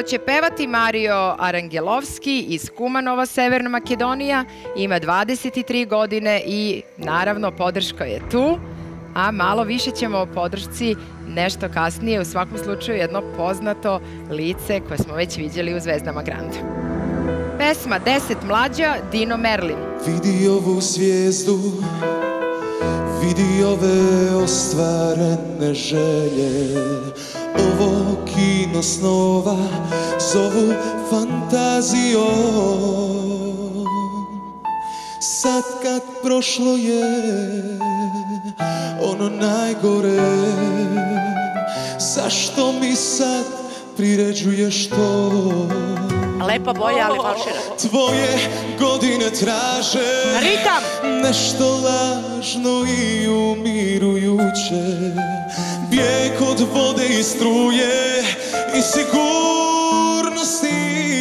Uživo će pevati Mario Arangelovski iz Kumanova, Severna Makedonija. Ima 23 godine i naravno podrška je tu. A malo više ćemo o podršci nešto kasnije. U svakom slučaju jedno poznato lice koje smo već vidjeli u Zvezdama Granda. Pesma 10 mlađa, Dino Merlin. Vidi ovu zvijezdu, vidi ove ostvarene želje. Ovo kino snova zovu fantazijom. Sad kad prošlo je ono najgore, zašto mi sad priređuješ to? Lepa boja, ali falšira. Tvoje godine traže ritam, nešto lažno i umirujuće. Bijeg od vode i struje i sigurnosti.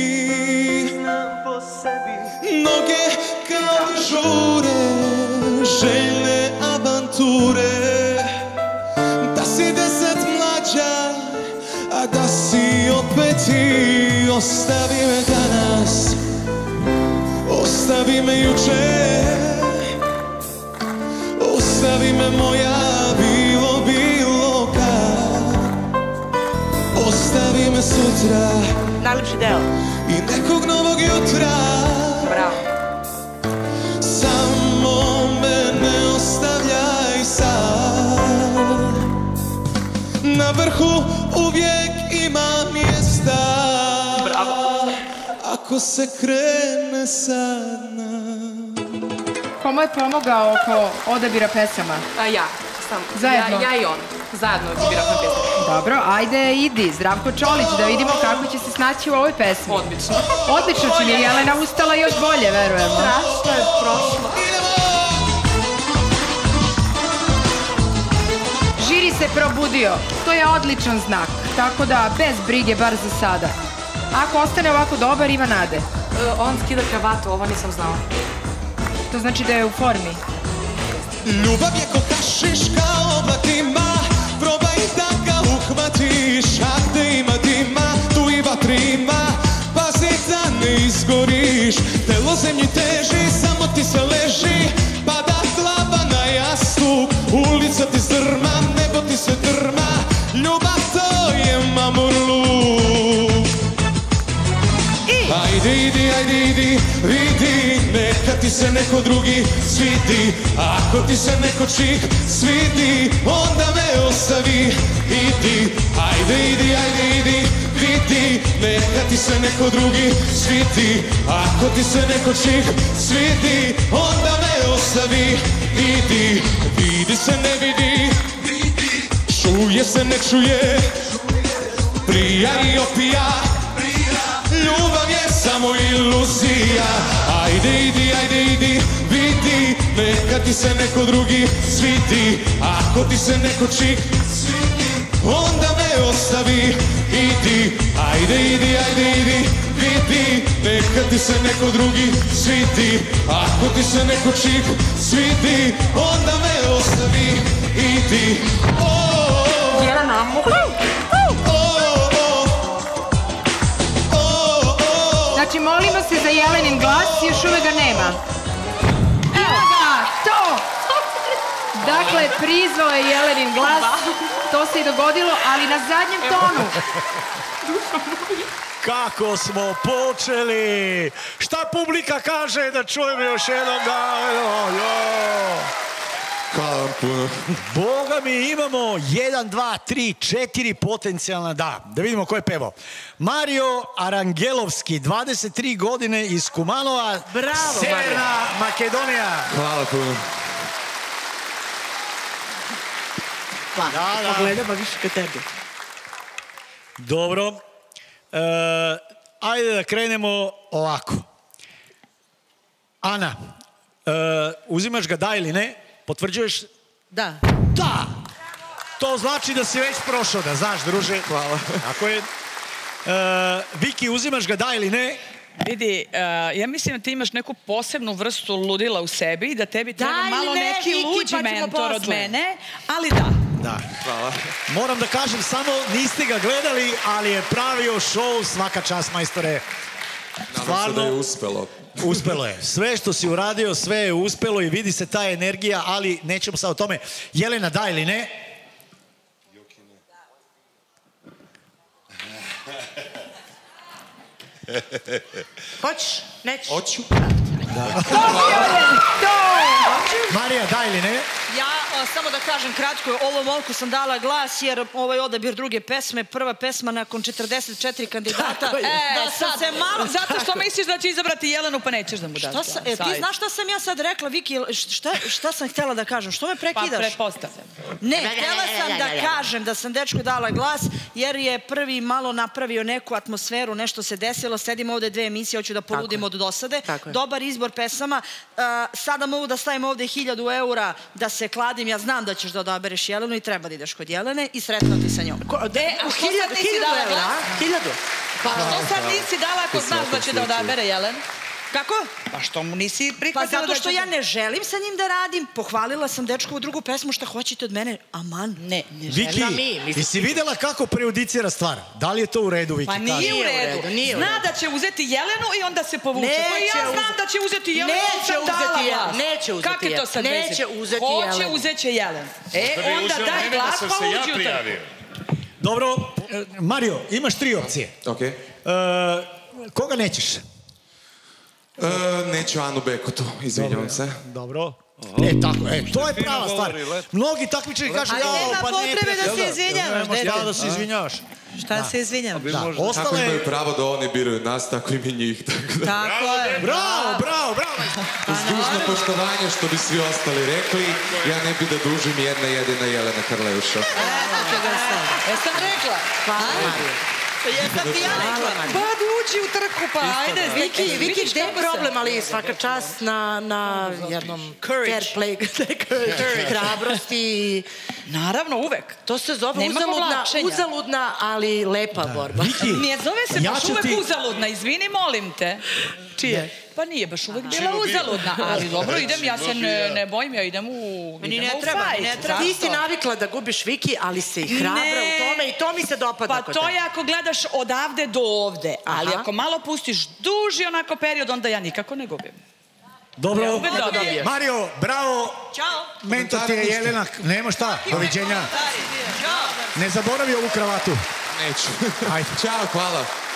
Noge kao žure, željne avanture. Da si 10 mlađa, a da si opet ti. Ostavi me danas, ostavi me juče, ostavi me moja bilo kad. Ostavi me sutra, najlepši deo, i nekog novog jutra. Bravo. Samo me ne ostavljaj sad. Na vrhu uvijek ima mjesta. Ako se krene sad nam. Komu je pomogao oko odabira pesama? Ja, sam. Zajedno? Ja i on. Zajedno biramo pesmu. Dobro, ajde idi, Zdravko Čolić, da vidimo kako će se snaći u ovoj pesmi. Odlično. Odlično će, jer Jelena ustala još bolje, verujemo. Strašno je prošlo. Žiri se probudio, to je odličan znak, tako da bez brige bar za sada. Ako ostane ovako dobar, ima nade. On skida kravatu, ovo nisam znala. To znači da je u formi. Ljubav je ko hašiš, kao oblak dima. Probaj da ga uhvatiš, a gde ima dima, tu i vatri ima. Pazi da ne izgoriš, telo zemlji teži, samo ti se leži. Pada glava na jastup, ulica ti zdrma, nebo ti se drma. Ljubav to je mamurluk. Ajde idi, vidi, neka ti se neko drugi svidi. Ako ti se neko čik svidi, onda me ostavi, idi. Ajde idi, vidi, neka ti se neko drugi svidi. Ako ti se neko čik svidi, onda me ostavi, idi. Vidi se ne vidi, čuje se ne čuje, prija i opija. Ljubav je samo iluzija. Ajde idi, vidi, neka ti se neko drugi svidi. Ako ti se neko čik svidi, onda me ostavi, idi. Ajde idi, vidi, neka ti se neko drugi svidi. Ako ti se neko čik svidi, onda me ostavi, idi. Jelena, Znači, molimo se za Jelenin glas, još uvek ga nema. Evo ga, to! Dakle, prizvao je Jelenin glas, to se i dogodilo, ali na zadnjem tonu. Kako smo počeli! Šta publika kaže, da čujemo još jednom da... Boga mi, imamo 1, 2, 3, 4 potencijalna da. Da vidimo ko je pevao. Mario Arangelovski, 23 godine iz Kumanova, Severna Makedonija. Hvala puno. Pogleda pa više ka tebi. Dobro. Ajde da krenemo ovako. Ana, uzimaš ga da ili ne? Potvrđuješ? Da. Da! To znači da si već prošao, da znaš, druže. Hvala. Tako je. Viki, uzimaš ga da ili ne? Vidi, ja mislim da ti imaš neku posebnu vrstu ludila u sebi i da tebi treba malo neki luđi mentor od mene, ali da. Da. Hvala. Moram da kažem, samo niste ga gledali, ali je pravio show, svaka čast, majstore. Nadam se da je uspelo. Uspelo je. Sve što si uradio, sve je uspelo i vidi se ta energija, ali nećemo sad o tome. Jelena, da ili ne? Hoćeš? Nećeš? Hoću. Marija, da ili ne? Ja samo da kažem kratko, ovom momku sam dala glas jer ovaj odabir druge pesme, prva pesma nakon 44 kandidata. Da sam se malo... Zato što misliš da će izabrati Jelenu pa nećeš da mu daš glas. Ti znaš šta sam ja sad rekla, Viki, šta sam htjela da kažem? Što me prekidaš? Pa pretpostavljam. Ne, htjela sam da kažem da sam dečku dala glas jer je prvi malo napravio neku atmosferu, nešto se desilo, sedim ovde 2 emisije, hoću da poludim od dosade. Dobar izbor pesama. Sada mogu da stavim ovde 1000 eura da se kladim, ja znam da ćeš da odabereš Jelenu i treba da ideš kod Jelene i sretno ti sa njom. 1000 eura? 1000? Pa što sad nisi dala ako znaš da će da odabere Jelen? Kako? Pa što mu nisi Pa prihvatila da će... zato što ja ne želim sa njim da radim, pohvalila sam dečkovu drugu pesmu, šta hoćete od mene? Aman. Ne želim. Viki, jesi videla kako prejudicira stvar? Da li je to u redu, Viki? Pa nije u redu. Zna da će uzeti Jelenu i onda se povuče. Pa ja znam da će uzeti Jelenu. Neće uzeti Kako je to sad vezi? Neće uzeti Jelenu. Hoće uzeće Jelenu. Onda daj glas pa uđi u to. Dobro, Mario, imaš 3 opcije. Okej. Koga nećeš? Neću Anu Bekotu, izvinjavam se. Dobro. To je prava stvar. Mnogi takmičari kažu, ali nema potrebe da se izvinjavaš. Ja da se izvinjavaš. Šta se izvinjavaš? Tako imaju pravo da oni biraju nas, tako i mi njih. Tako je. Bravo. Uz dužno poštovanje što bi svi ostali rekli, ja ne bi da dužim jedna jedina Jelena Karleuša. Jesam rekla? Jesam ti ja rekla. Pa da uđi u trku, pa ajde. Viki, gde je problem, ali svaka čast na jednom fair play, hrabrosti. Naravno, uvek. To se zove uzaludna, ali lepa borba. Ne zove se baš uvek uzaludna, izvini, molim te. Čije? Pa nije baš uvek bila uzaludna, ali dobro, idem, ja se ne bojim, ja idem u fajt. Ti si navikla da gubiš, Viki, ali si hrabra u tome i to mi se dopada kod Pa tebe. to je ako gledaš odavde do ovde, ali ako malo pustiš duži onako period, onda ja nikako ne gubim. Dobro, Mario, bravo. Ćao. Mentor ti je Jelena, nema šta, doviđenja. Ne zaboravi ovu kravatu. Neću. Ćao, hvala.